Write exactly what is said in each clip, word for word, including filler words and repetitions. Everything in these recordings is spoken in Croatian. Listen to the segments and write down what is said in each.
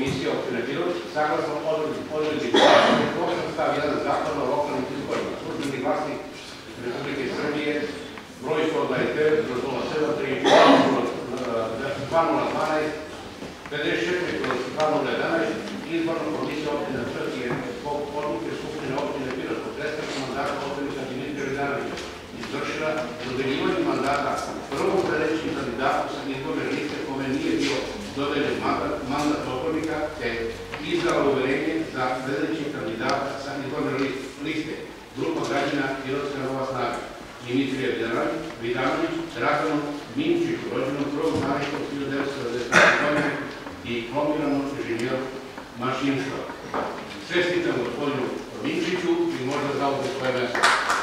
komisije opštine Pirot, saglasno odredbi osam stav jedan Zakona o lokalnim izborima, Službeni glasnik Republike Srbije, broj sto dvadeset devet nula sedam tri dva nula dvanaest pedeset četiri dva nula jedanaest, izborna komisija opštine Pirot je zbog odluke Skupštine opštine Pirot po prestanku mandata odbornika Dimitrija Vidanovića izvršila dodeljivanje mandata prvom sledećem kandidatu sa izborne liste kome nije bio dodeljen mandat odbornika, te izdala uverenje za sledećeg kandidata sa izborne liste Grupa građana Pirotska Nova Snaga Dimitrija Vidanović, Draganu Minčiću, rođenom prvog marta hiljadu devetsto devedeset pete godine, diplomiranom inženjeru mašinstva. Čestitam gospodinu Minčiću i možda zauzme svoje mesto.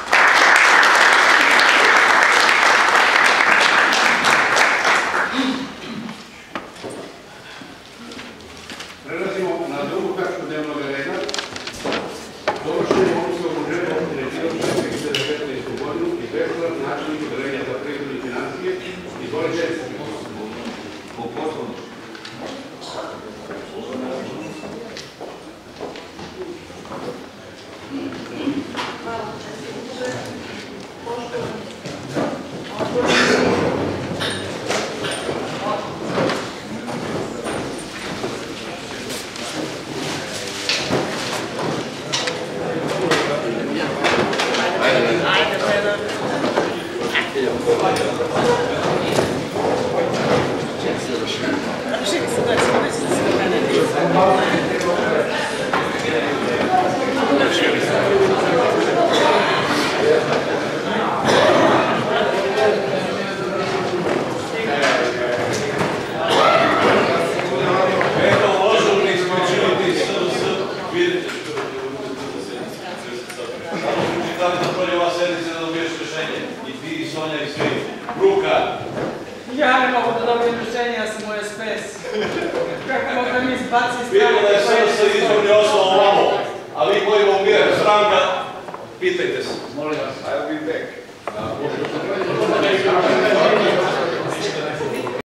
Prelazimo na drugu tačku dnevnog reda. Donošenje odluke o budžetu opštine Pirot za dve hiljade petnaestu godinu i predlog načelnika odeljenja za privredu i finansije. Izvolite. Po Poslovniku. Ja ne mogu da dobijem rešenje, ja sam u es pe es. Kako mogu da mi izbaci stranu? Vidimo da je sve da se izborni osnov ovamo, a vi koji vam birate stranka, pitajte se. Molim vas. I'll be back.